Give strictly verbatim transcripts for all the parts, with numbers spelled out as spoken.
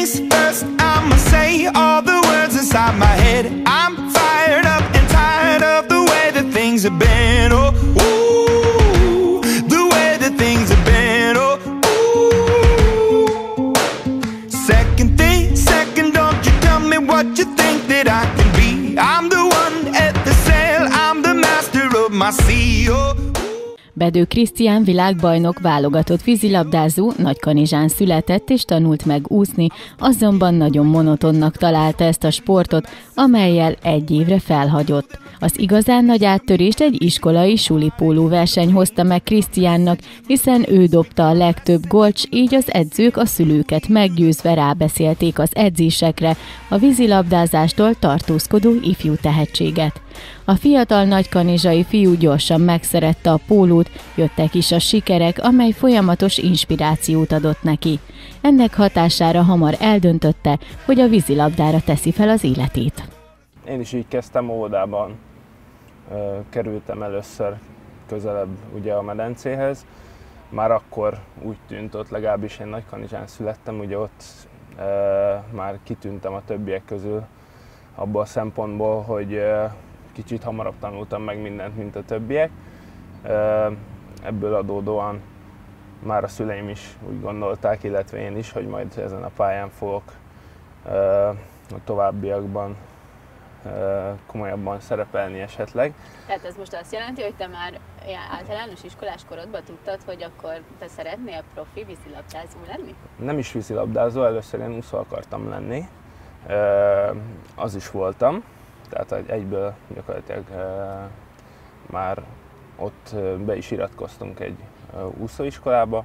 things first, I'ma say all the words inside my head. I'm fired up and tired of the way that things have been. Oh, ooh, the way that things have been. Oh, ooh. Second thing, second, don't you tell me what you think that I can be. I'm the one at the sail, I'm the master of my sea. Oh. Bedő Krisztián világbajnok válogatott vízilabdázó Nagykanizsán született és tanult meg úszni, azonban nagyon monotonnak találta ezt a sportot, amellyel egy évre felhagyott. Az igazán nagy áttörést egy iskolai sulipóló verseny hozta meg Krisztiánnak, hiszen ő dobta a legtöbb gólt, s így az edzők a szülőket meggyőzve rábeszélték az edzésekre a vízilabdázástól tartózkodó ifjú tehetséget. A fiatal nagykanizsai fiú gyorsan megszerette a pólót, jöttek is a sikerek, amely folyamatos inspirációt adott neki. Ennek hatására hamar eldöntötte, hogy a vízilabdára teszi fel az életét. Én is így kezdtem, óvodában kerültem először közelebb ugye a medencéhez. Már akkor úgy tűnt, ott legalábbis én Nagykanizsán születtem, ugye ott e, már kitűntem a többiek közül abból a szempontból, hogy e, kicsit hamarabb tanultam meg mindent, mint a többiek. E, ebből adódóan már a szüleim is úgy gondolták, illetve én is, hogy majd ezen a pályán fogok e, a továbbiakban komolyabban szerepelni esetleg. Tehát ez most azt jelenti, hogy te már általános iskolás korodban tudtad, hogy akkor te szeretnél profi vízilabdázó lenni? Nem is vízilabdázó, először én úszó akartam lenni. Az is voltam, tehát egyből gyakorlatilag már ott be is iratkoztunk egy úszóiskolába,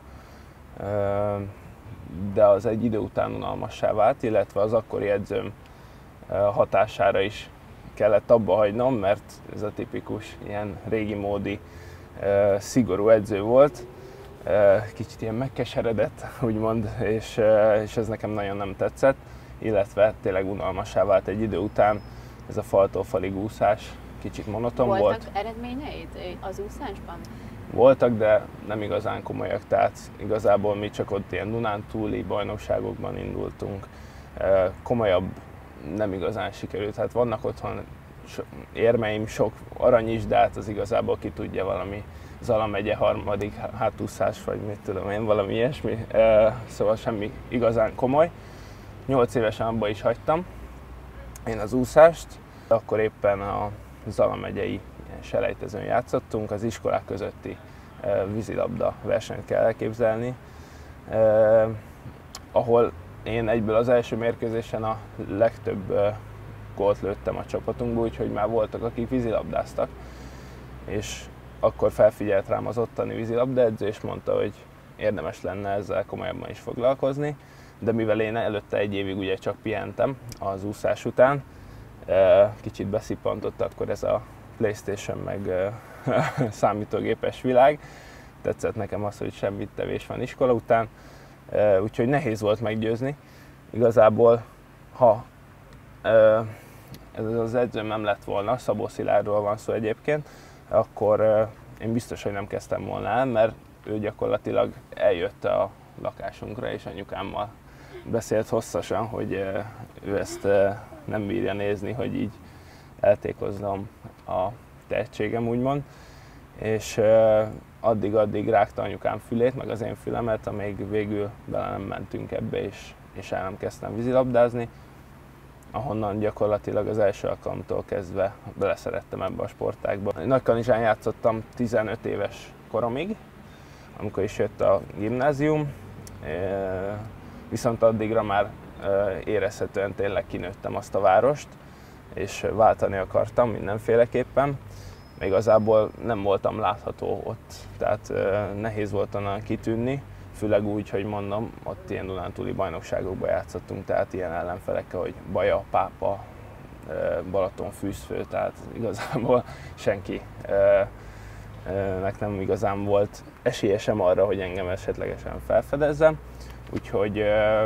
de az egy idő után unalmassá vált, illetve az akkori edzőm hatására is kellett abba hagynom, mert ez a tipikus ilyen régi módi szigorú edző volt. Kicsit ilyen megkeseredett, úgymond, és, és ez nekem nagyon nem tetszett, illetve tényleg unalmassá vált egy idő után. Ez a faltól falig úszás kicsit monoton Voltak volt. Voltak eredményeid az úszásban? Voltak, de nem igazán komolyak, tehát igazából mi csak ott ilyen dunántúli bajnokságokban indultunk. Komolyabb nem igazán sikerült. Hát vannak otthon érmeim, sok arany is, de hát az igazából ki tudja, valami Zala megye harmadik hátúszás, vagy mit tudom én, valami ilyesmi. Szóval semmi igazán komoly. Nyolc évesen abba is hagytam én az úszást. Akkor éppen a Zala megyei selejtezőn játszottunk, az iskolák közötti vízilabda versenyt kell elképzelni, ahol én egyből az első mérkőzésen a legtöbb gólt lőttem a csapatunkból, úgyhogy már voltak, akik vízilabdáztak. És akkor felfigyelt rám az ottani vízilabdaedző, és mondta, hogy érdemes lenne ezzel komolyabban is foglalkozni. De mivel én előtte egy évig ugye csak pihentem az úszás után, kicsit beszippantott akkor ez a PlayStation meg számítógépes világ. Tetszett nekem az, hogy semmit tevés van iskola után. Úgyhogy nehéz volt meggyőzni. Igazából, ha ez az edzőm nem lett volna, Szabó Szilárdról van szó egyébként, akkor én biztos, hogy nem kezdtem volna el, mert ő gyakorlatilag eljött a lakásunkra, és anyukámmal beszélt hosszasan, hogy ő ezt nem bírja nézni, hogy így eltékoznom a tehetségem, úgymond. És addig-addig rágta anyukám fülét, meg az én fülemet, amíg végül bele nem mentünk ebbe, és, és el nem kezdtem vízilabdázni, ahonnan gyakorlatilag az első alkalomtól kezdve beleszerettem ebbe a sportágba. Nagykanizsán játszottam tizenöt éves koromig, amikor is jött a gimnázium, viszont addigra már érezhetően tényleg kinőttem azt a várost, és váltani akartam mindenféleképpen. Igazából nem voltam látható ott, tehát nehéz volt onnan kitűnni, főleg úgy, hogy mondom, ott ilyen dunántúli bajnokságokban játszottunk, tehát ilyen ellenfelekkel, hogy Baja, Pápa, Balaton, Fűzfő, tehát igazából senkinek nem igazán volt esélye sem arra, hogy engem esetlegesen felfedezzen. Úgyhogy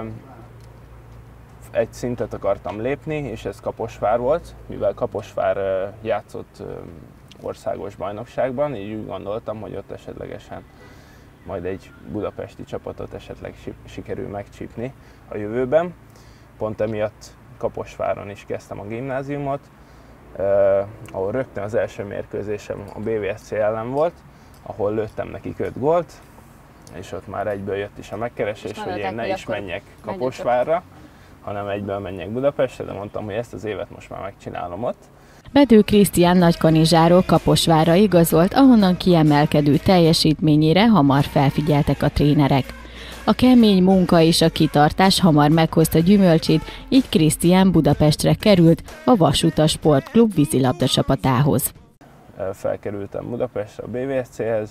egy szintet akartam lépni, és ez Kaposvár volt, mivel Kaposvár játszott országos bajnokságban, így úgy gondoltam, hogy ott esetlegesen majd egy budapesti csapatot esetleg sikerül megcsípni a jövőben. pont emiatt Kaposváron is kezdtem a gimnáziumot, ahol rögtön az első mérkőzésem a bé vé es cé ellen volt, ahol lőttem nekik öt gólt, és ott már egyből jött is a megkeresés, hogy én ne is menjek Kaposvárra, hanem egyből menjek Budapestre, de mondtam, hogy ezt az évet most már megcsinálom ott. Bedő Krisztián Nagykanizsáról Kaposvárra igazolt, ahonnan kiemelkedő teljesítményére hamar felfigyeltek a trénerek. A kemény munka és a kitartás hamar meghozta gyümölcsét, így Krisztián Budapestre került a Vasutas Sportklub vízilabda csapatához. Felkerültem Budapestre a bé vé es céhez,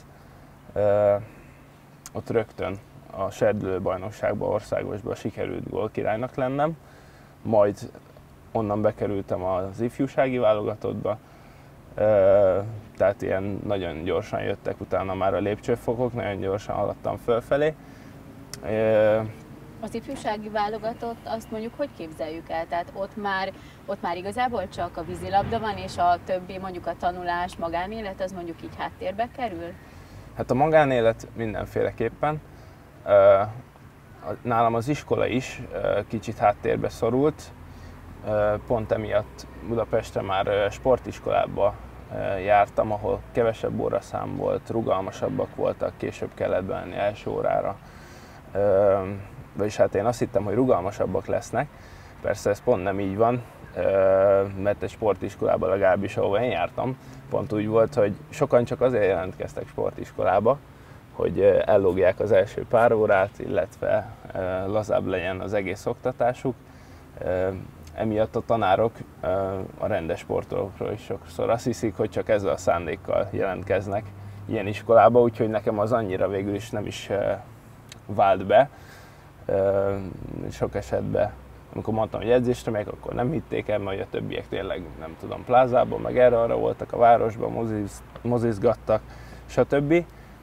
ott rögtön a serdülőbajnokságban, országosban sikerült gólkirálynak lennem, majd onnan bekerültem az ifjúsági válogatottba, tehát ilyen nagyon gyorsan jöttek utána már a lépcsőfokok, nagyon gyorsan haladtam fölfelé. Az ifjúsági válogatott, azt mondjuk, hogy képzeljük el? Tehát ott már, ott már igazából csak a vízilabda van, és a többi, mondjuk a tanulás, magánélet, az mondjuk így háttérbe kerül? Hát a magánélet mindenféleképpen. Nálam az iskola is kicsit háttérbe szorult, pont emiatt Budapestre már sportiskolába jártam, ahol kevesebb óraszám volt, rugalmasabbak voltak, később kellett bemenni első órára. Vagyis hát én azt hittem, hogy rugalmasabbak lesznek, persze ez pont nem így van, mert egy sportiskolában legalábbis, ahol én jártam, pont úgy volt, hogy sokan csak azért jelentkeztek sportiskolába, hogy ellógják az első pár órát, illetve lazább legyen az egész oktatásuk. Emiatt a tanárok a rendes sportolókról is sokszor azt hiszik, hogy csak ezzel a szándékkal jelentkeznek ilyen iskolába, úgyhogy nekem az annyira végül is nem is vált be. Sok esetben, amikor mondtam, hogy edzésre megyek, akkor nem hitték el, mert a többiek tényleg, nem tudom, plázában, meg erre-arra voltak a városban, moziz, mozizgattak, stb.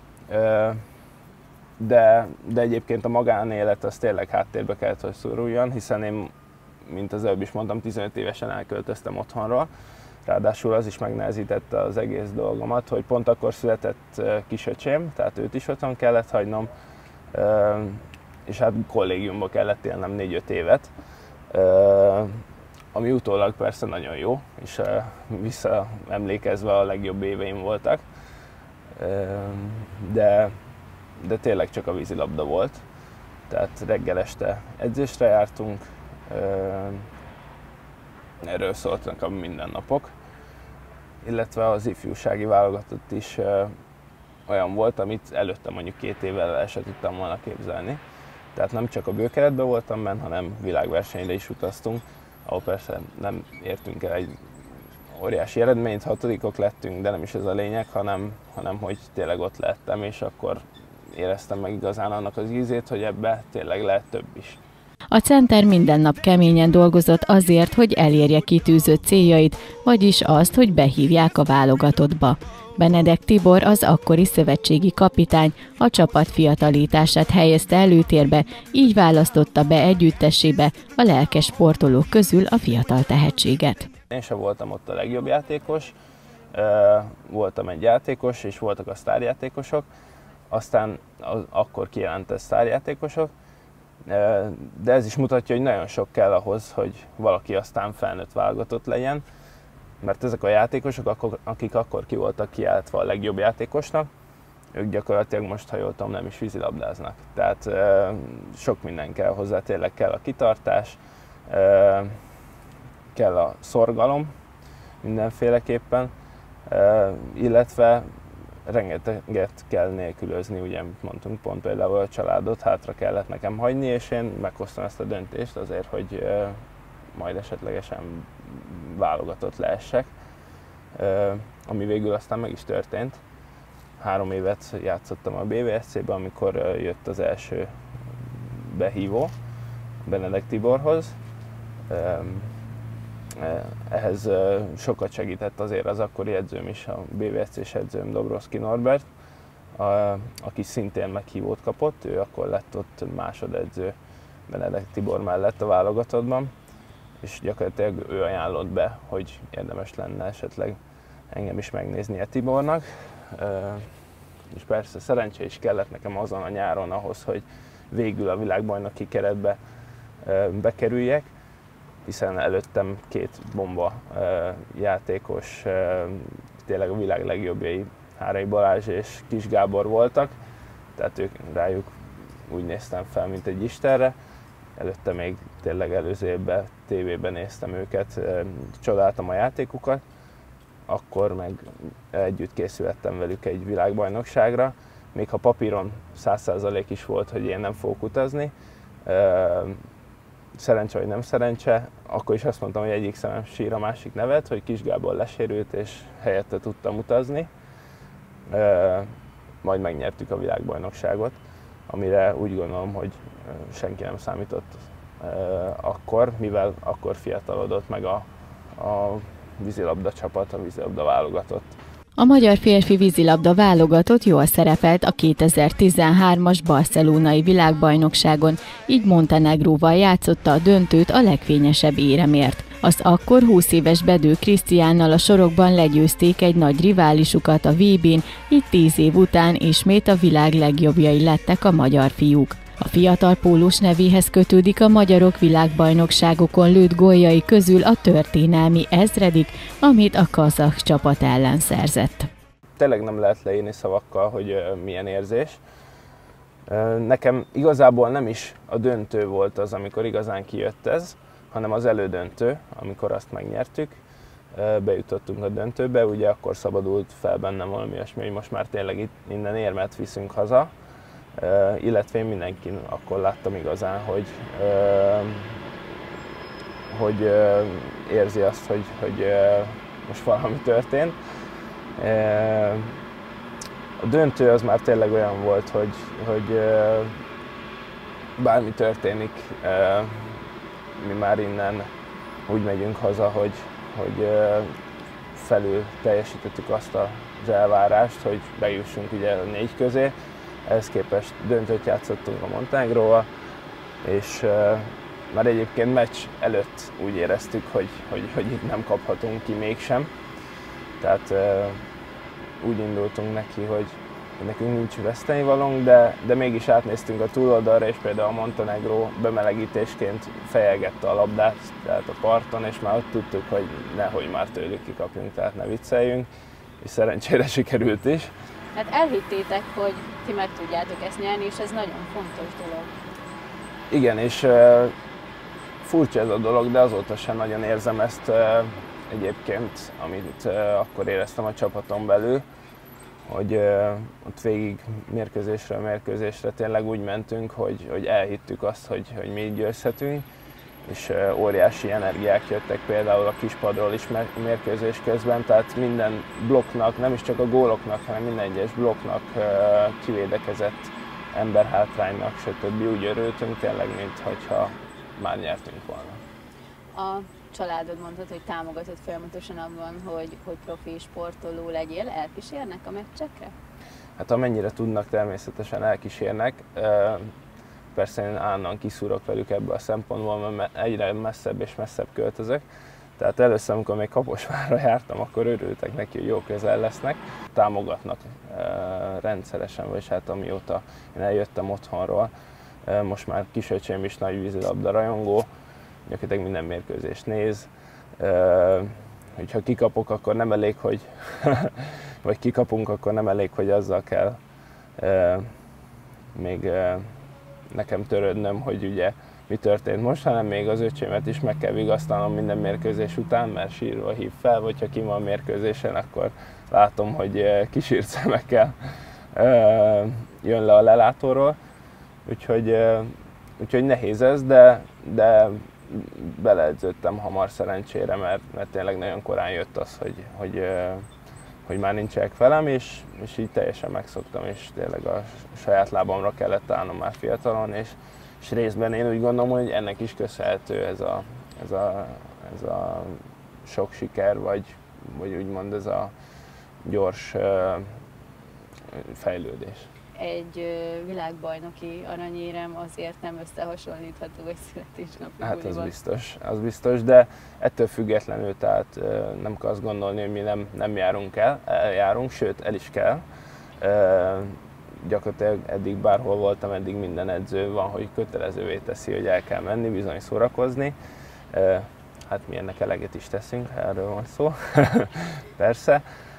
De, de egyébként a magánélet az tényleg háttérbe kellett, hogy szoruljon, hiszen én, mint az előbb is mondtam, tizenöt évesen elköltöztem otthonról. Ráadásul az is megnehezítette az egész dolgomat, hogy pont akkor született kisöcsém, tehát őt is otthon kellett hagynom, és hát kollégiumban kellett élnem négy-öt évet, ami utólag persze nagyon jó, és visszaemlékezve a legjobb éveim voltak, de, de tényleg csak a vízilabda volt, tehát reggel este edzésre jártunk, erről szóltak a mindennapok, illetve az ifjúsági válogatott is olyan volt, amit előtte mondjuk két évvel el sem tudtam volna képzelni. Tehát nem csak a bőkeretben voltam benne, hanem világversenyre is utaztunk, ahol persze nem értünk el egy óriási eredményt, hatodikok lettünk, de nem is ez a lényeg, hanem, hanem hogy tényleg ott lettem, és akkor éreztem meg igazán annak az ízét, hogy ebbe tényleg lehet több is. A center minden nap keményen dolgozott azért, hogy elérje kitűzött céljait, vagyis azt, hogy behívják a válogatottba. Benedek Tibor, az akkori szövetségi kapitány, a csapat fiatalítását helyezte előtérbe, így választotta be együttesébe a lelkes sportolók közül a fiatal tehetséget. Én sem voltam ott a legjobb játékos, voltam egy játékos, és voltak a sztárjátékosok, aztán akkor kijelentett sztárjátékosok, de ez is mutatja, hogy nagyon sok kell ahhoz, hogy valaki aztán felnőtt válogatott legyen, mert ezek a játékosok, akik akkor ki voltak kiáltva a legjobb játékosnak, ők gyakorlatilag most, ha jól tudom, nem is vízilabdáznak. Tehát sok minden kell hozzá, tényleg kell a kitartás, kell a szorgalom mindenféleképpen, illetve rengeteget kell nélkülözni, ugye, mint mondtunk, pont például a családot hátra kellett nekem hagyni, és én meghoztam ezt a döntést azért, hogy majd esetlegesen válogatott lehessek, ami végül aztán meg is történt. Három évet játszottam a bé vé es cébe, amikor jött az első behívó Benedek Tiborhoz. Ehhez sokat segített azért az akkori edzőm is, a bé vé es cés edzőm Dobroszki Norbert, aki szintén meghívót kapott, ő akkor lett ott másodedző Benedek Tibor mellett a válogatottban, és gyakorlatilag ő ajánlott be, hogy érdemes lenne esetleg engem is megnéznie Tibornak. És persze szerencsé is kellett nekem azon a nyáron ahhoz, hogy végül a világbajnoki keretbe bekerüljek. hiszen előttem két bomba játékos, tényleg a világ legjobbjai, Hárai Balázs és Kis Gábor voltak, tehát ők, rájuk úgy néztem fel, mint egy istenre. Előtte még tényleg előző évben tévében néztem őket, csodáltam a játékukat, akkor meg együtt készültem velük egy világbajnokságra, még ha papíron száz százalék is volt, hogy én nem fogok utazni, szerencse vagy nem szerencse, akkor is azt mondtam, hogy egyik szemem sír a másik nevet, hogy Kis Gábor lesérült és helyette tudtam utazni. Majd megnyertük a világbajnokságot, amire úgy gondolom, hogy senki nem számított akkor, mivel akkor fiatalodott meg a, a vízilabda csapat, a vízilabda válogatott. A magyar férfi vízilabda válogatott jól szerepelt a kétezer-tizenhármas barcelonai világbajnokságon, így Montenegróval játszotta a döntőt a legfényesebb éremért. Az akkor húsz éves Bedő Krisztiánnal a sorokban legyőzték egy nagy riválisukat a vé bén, így tíz év után ismét a világ legjobbjai lettek a magyar fiúk. A fiatal pólus nevéhez kötődik a magyarok világbajnokságokon lőtt góljai közül a történelmi ezredik, amit a kazah csapat ellen szerzett. Tényleg nem lehet leírni szavakkal, hogy milyen érzés. Nekem igazából nem is a döntő volt az, amikor igazán kijött ez, hanem az elődöntő, amikor azt megnyertük, bejutottunk a döntőbe, ugye akkor szabadult fel bennem valami olyasmi, hogy most már tényleg itt innen érmet viszünk haza, illetve én mindenkin akkor láttam igazán, hogy, hogy érzi azt, hogy, hogy most valami történt. A döntő az már tényleg olyan volt, hogy, hogy bármi történik, mi már innen úgy megyünk haza, hogy, hogy felül teljesítettük azt az elvárást, hogy bejussunk ugye a négy közé. Ehhez képest döntőt játszottunk a Montenegróval, és uh, már egyébként meccs előtt úgy éreztük, hogy, hogy, hogy itt nem kaphatunk ki mégsem. Tehát uh, úgy indultunk neki, hogy nekünk nincs vesztenivalónk, de, de mégis átnéztünk a túloldalra, és például a Montenegró bemelegítésként fejelgette a labdát, tehát a parton, és már ott tudtuk, hogy nehogy már tőlük kikapjunk, tehát ne vicceljünk, és szerencsére sikerült is. Hát elhittétek, hogy ti meg tudjátok ezt nyerni, és ez nagyon fontos dolog. Igen, és uh, furcsa ez a dolog, de azóta sem nagyon érzem ezt uh, egyébként, amit uh, akkor éreztem a csapaton belül, hogy uh, ott végig mérkőzésről mérkőzésre tényleg úgy mentünk, hogy, hogy elhittük azt, hogy, hogy mi így győzhetünk, és uh, óriási energiák jöttek például a kispadról is mérkőzés közben, tehát minden blokknak, nem is csak a góloknak, hanem minden egyes blokknak, uh, kivédekezett emberhátránynak, stb. Úgy örültünk tényleg, mintha már nyertünk volna. A családod mondtad, hogy támogatott folyamatosan abban, hogy, hogy profi sportoló legyél, elkísérnek a meccsekre? Hát amennyire tudnak, természetesen elkísérnek. Persze én állandóan kiszúrok velük ebből a szempontból, mert egyre messzebb és messzebb költözök. Tehát először, amikor még Kaposvárra jártam, akkor örültek neki, hogy jó közel lesznek. Támogatnak rendszeresen, vagy hát amióta én eljöttem otthonról. Most már kisöcsém is nagy vízilabda rajongó, gyakorlatilag minden mérkőzést néz. Hogyha kikapok, akkor nem elég, hogy vagy kikapunk, akkor nem elég, hogy azzal kell még nekem törődnöm, hogy ugye mi történt most, hanem még az öcsémet is meg kell vigasztalnom minden mérkőzés után, mert sírva hív fel, vagy ha ki van a mérkőzésen, akkor látom, hogy kisírt szemekkel jön le a lelátóról. Úgyhogy, úgyhogy nehéz ez, de, de beleedződtem hamar szerencsére, mert, mert tényleg nagyon korán jött az, hogy, hogy, hogy már nincsenek velem, és, és így teljesen megszoktam, és tényleg a saját lábamra kellett állnom már fiatalon, és, és részben én úgy gondolom, hogy ennek is köszönhető ez a, ez a, ez a sok siker, vagy, vagy úgymond ez a gyors fejlődés. Egy világbajnoki aranyérem azért nem összehasonlítható egy születésnapi Hát bulival. az biztos, az biztos, de ettől függetlenül, tehát nem kell azt gondolni, hogy mi nem, nem járunk el, eljárunk, sőt el is kell. Gyakorlatilag eddig bárhol voltam, eddig minden edző van, hogy kötelezővé teszi, hogy el kell menni, bizony szórakozni. Hát mi ennek eleget is teszünk, erről van szó, persze.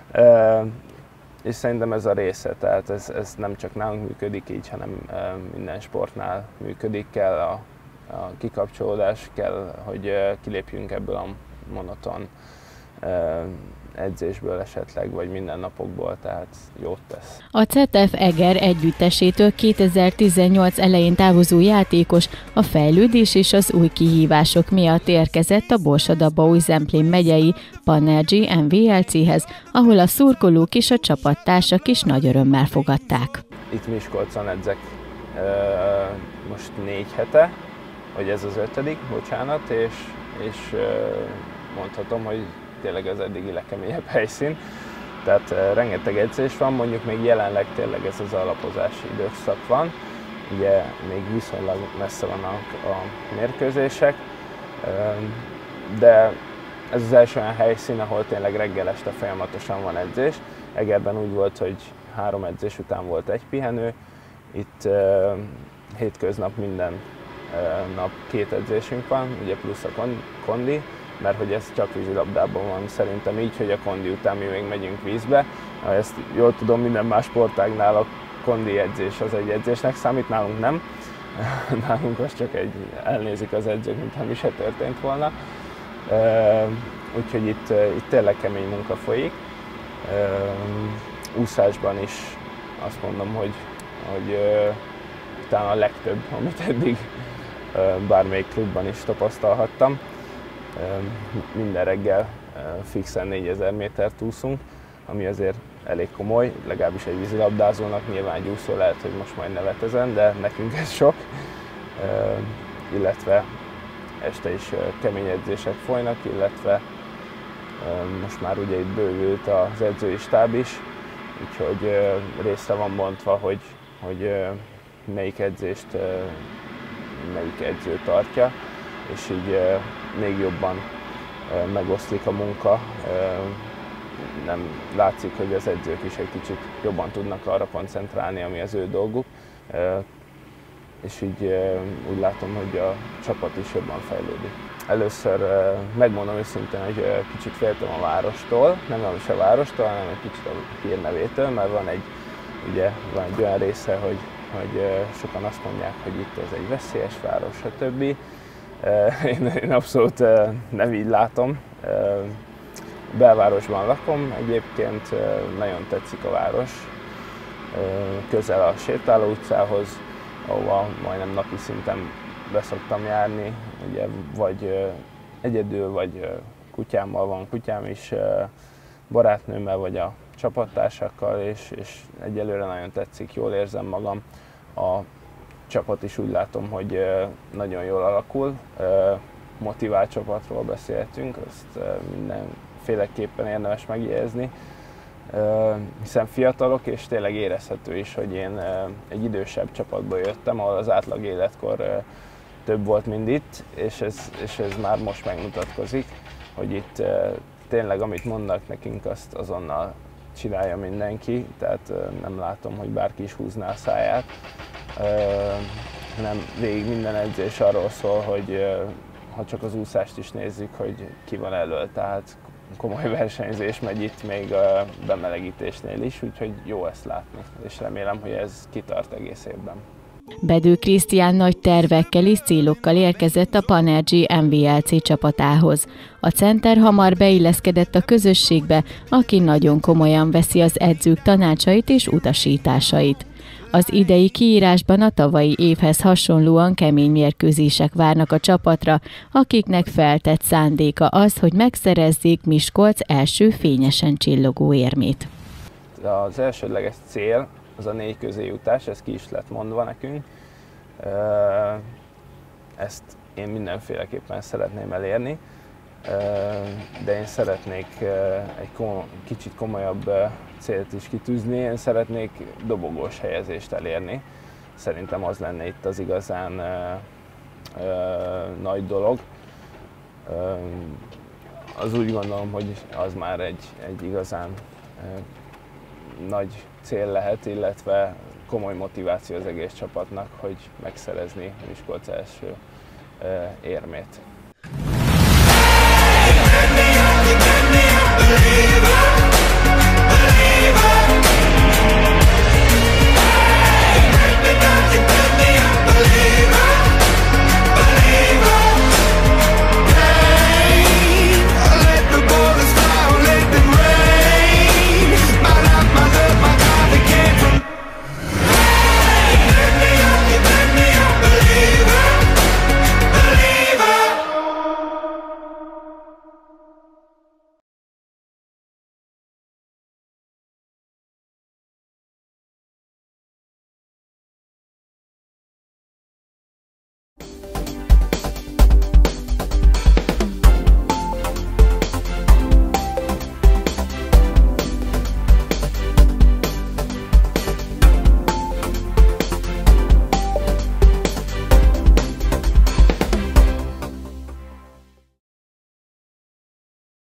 És szerintem ez a része, tehát ez, ez nem csak nálunk működik így, hanem minden sportnál működik, kell a, a kikapcsolódás, kell, hogy kilépjünk ebből a monoton edzésből esetleg, vagy mindennapokból, tehát jót tesz. A cé e té ef Eger együttesétől kétezer-tizennyolc elején távozó játékos a fejlődés és az új kihívások miatt érkezett a Borsod-Abaúj-Zemplén megyei Panergy em vé el céhez, ahol a szurkolók és a csapattársak is nagy örömmel fogadták. Itt Miskolcon edzek most négy hete, vagy ez az ötödik, bocsánat, és, és mondhatom, hogy tényleg az eddigi legkeményebb helyszín. Tehát uh, rengeteg edzés van, mondjuk még jelenleg tényleg ez az alapozási időszak van. Ugye még viszonylag messze vannak a mérkőzések, uh, de ez az első olyan helyszín, ahol tényleg reggel este folyamatosan van edzés. Egerben úgy volt, hogy három edzés után volt egy pihenő. Itt uh, hétköznap minden uh, nap két edzésünk van, ugye plusz a kondi, mert hogy ez csak vízilabdában van szerintem így, hogy a kondi után mi még megyünk vízbe. Ezt jól tudom, minden más sportágnál a kondi edzés az egy edzésnek számít, nálunk nem. Nálunk az csak egy, elnézik az edzők, mintha mi se történt volna. Úgyhogy itt, itt tényleg kemény munka folyik. Úszásban is azt mondom, hogy, hogy talán a legtöbb, amit eddig bármelyik klubban is tapasztalhattam. Minden reggel fixen négyezer métert úszunk, ami azért elég komoly, legalábbis egy vízilabdázónak, nyilván egy úszó lehet, hogy most majd nevet ezen, de nekünk ez sok. Illetve este is kemény edzések folynak, illetve most már ugye itt bővült az edzői stáb is, úgyhogy részre van bontva, hogy, hogy melyik edzést melyik edző tartja, és így még jobban megoszlik a munka. Nem látszik, hogy az edzők is egy kicsit jobban tudnak arra koncentrálni, ami az ő dolguk. És így úgy látom, hogy a csapat is jobban fejlődik. Először megmondom őszintén, hogy kicsit féltem a várostól, nem is a várostól, hanem egy kicsit a hírnevétől, mert van egy, ugye, van egy olyan része, hogy, hogy sokan azt mondják, hogy itt ez egy veszélyes város, stb. Én, én abszolút nem így látom. Belvárosban lakom, egyébként nagyon tetszik a város, közel a sétáló utcához, ahova majdnem napi szinten beszoktam járni, ugye vagy egyedül, vagy kutyámmal, van kutyám is, barátnőmmel, vagy a csapattársakkal, és, és egyelőre nagyon tetszik, jól érzem magam. A csapat is úgy látom, hogy nagyon jól alakul, motivált csapatról beszélhetünk, azt mindenféleképpen érdemes megjegyezni, hiszen fiatalok, és tényleg érezhető is, hogy én egy idősebb csapatból jöttem, ahol az átlag életkor több volt, mint itt, és ez, és ez már most megmutatkozik, hogy itt tényleg amit mondanak nekünk, azt azonnal csinálja mindenki, tehát nem látom, hogy bárki is húzná a száját, hanem végig minden edzés arról szól, hogy ha csak az úszást is nézzük, hogy ki van elől, tehát komoly versenyzés megy itt még a bemelegítésnél is, úgyhogy jó ezt látni, és remélem, hogy ez kitart egész évben. Bedő Krisztián nagy tervekkel és célokkal érkezett a Panergy em vé el cé csapatához. A center hamar beilleszkedett a közösségbe, aki nagyon komolyan veszi az edzők tanácsait és utasításait. Az idei kiírásban a tavalyi évhez hasonlóan kemény mérkőzések várnak a csapatra, akiknek feltett szándéka az, hogy megszerezzék Miskolc első fényesen csillogó érmét. Az elsődleges cél az a négy közé jutás, ez ki is lett mondva nekünk. Ezt én mindenféleképpen szeretném elérni, de én szeretnék egy kicsit komolyabb célt is kitűzni, én szeretnék dobogós helyezést elérni. Szerintem az lenne itt az igazán nagy dolog. Az úgy gondolom, hogy az már egy, egy igazán nagy cél lehet, illetve komoly motiváció az egész csapatnak, hogy megszerezni Miskolc első érmét.